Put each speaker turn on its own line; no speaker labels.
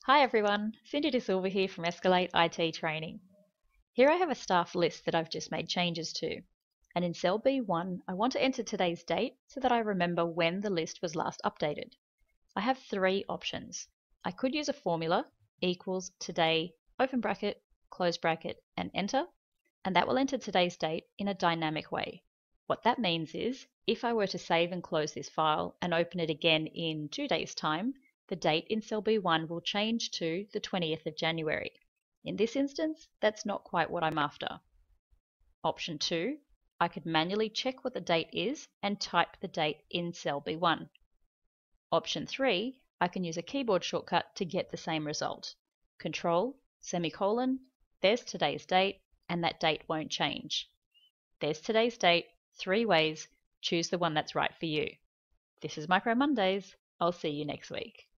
Hi everyone, Cindy De Silva here from Escalate IT Training. Here I have a staff list that I've just made changes to. And in cell B1, I want to enter today's date so that I remember when the list was last updated. I have three options. I could use a formula, equals today, open bracket, close bracket, and enter, and that will enter today's date in a dynamic way. What that means is, if I were to save and close this file and open it again in 2 days' time, the date in cell B1 will change to the 20th of January. In this instance, that's not quite what I'm after. Option 2, I could manually check what the date is and type the date in cell B1. Option 3, I can use a keyboard shortcut to get the same result. Control, semicolon, there's today's date, and that date won't change. There's today's date, 3 ways, choose the one that's right for you. This is Micro Mondays. I'll see you next week.